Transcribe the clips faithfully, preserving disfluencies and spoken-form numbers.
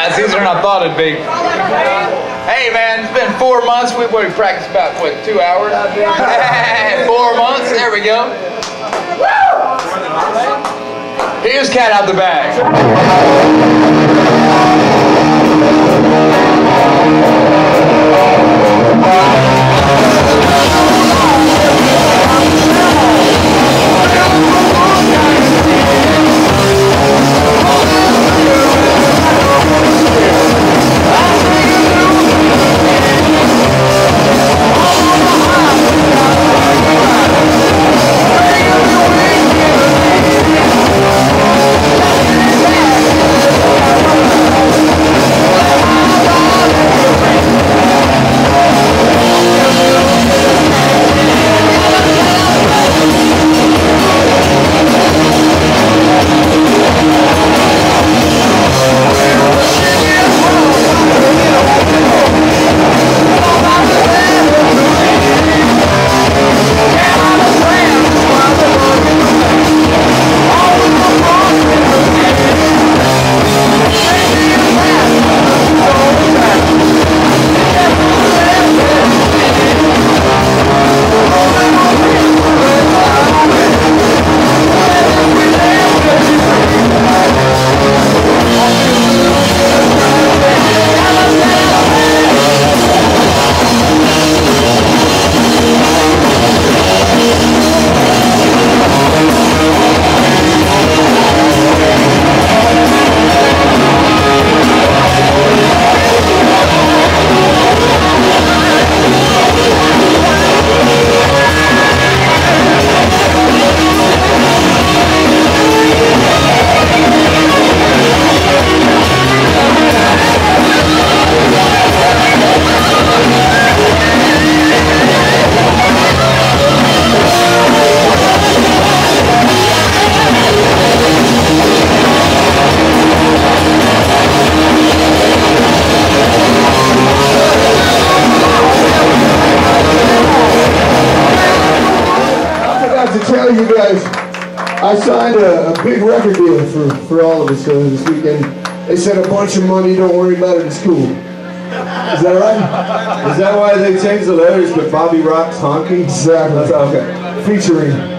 it's easier than I thought it'd be. Hey man, it's been four months. We've already practiced about, what, two hours? Four months, there we go. Here's Cat Out the Bag. You guys, I signed a, a big record deal for, for all of us uh, this weekend. They said a bunch of money, don't worry about it, it's cool. Is that right? Is that why they changed the letters to Bobby Rock's Honky? Exactly. That's okay. Featuring.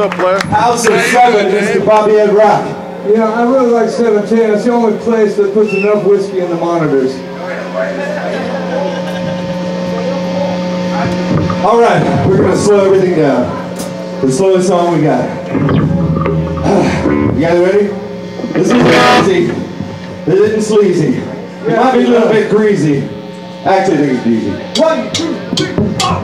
up, player? House of Seven, Mister Bobby Ed Rock. Yeah, I really like seven ten. It's the only place that puts enough whiskey in the monitors. All right, we're gonna slow everything down. The slowest song we got. You guys ready? This isn't easy. This isn't sleazy. It might be a little bit greasy. Actually, I think it's easy. One, two, three, four.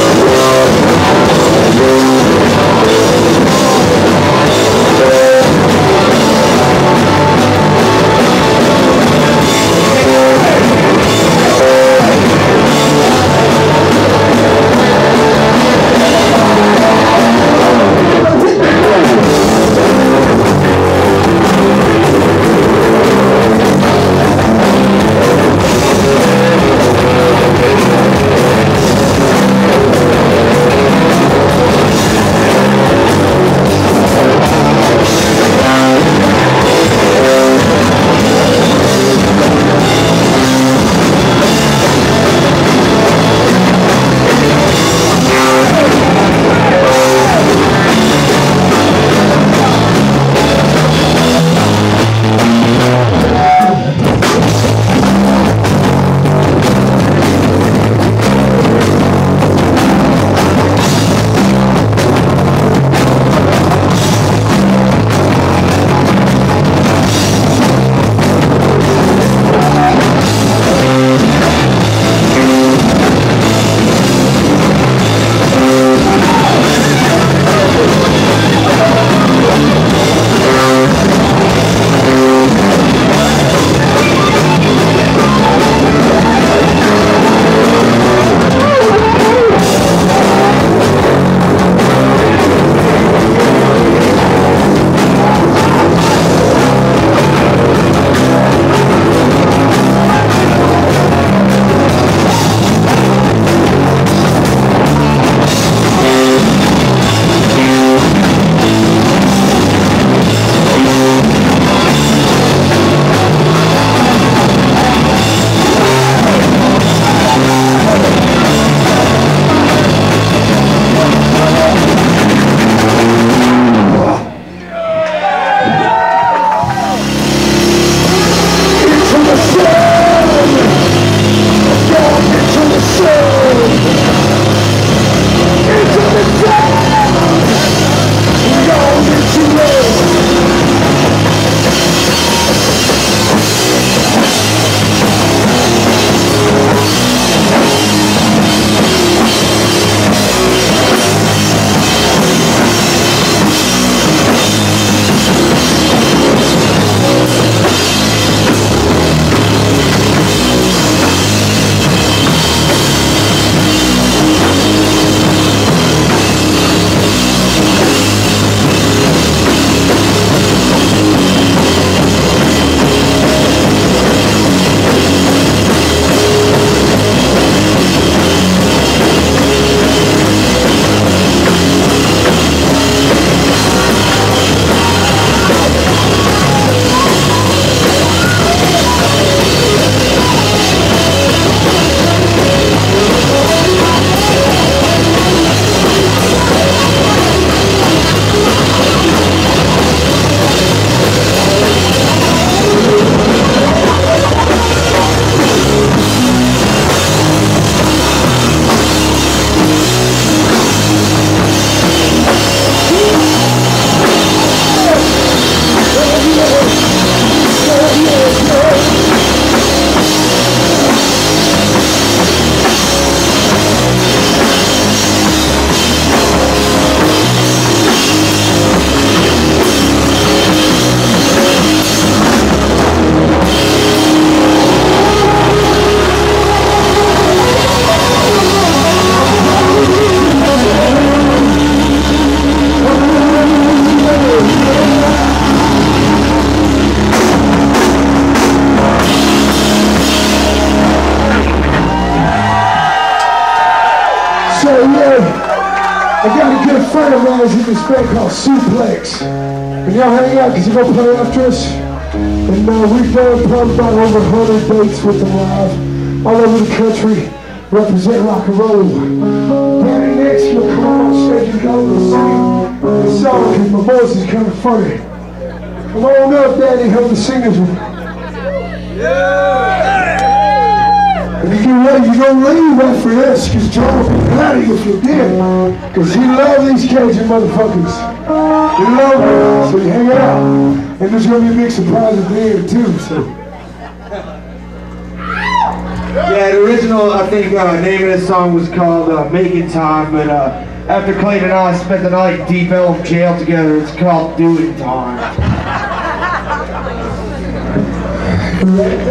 I got a good friend of mine in this band called Suplex. And y'all hang out because you're going to play after us. And uh, we've done probably about over one hundred dates with them live, all over the country, represent rock and roll. Danny next, you'll come on stage and go to the city. this song because my voice is kind of funny. Come on up, Daddy, help the singers with me. And you get ready, you're going to leave after this because John will be proud of you if you did. Because he loves these Cajun motherfuckers. He loves them, so you hang out. And there's going to be a big surprise at the end too, so. Yeah, the original, I think, uh, name of this song was called uh, Making Time, but uh, after Clayton and I spent the night in Deep Elm jail together, it's called Doing Time.